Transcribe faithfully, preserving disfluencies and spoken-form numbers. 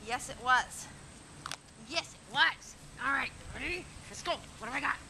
Yes, it was. Yes, it was. All right, ready? Let's go. What have I got?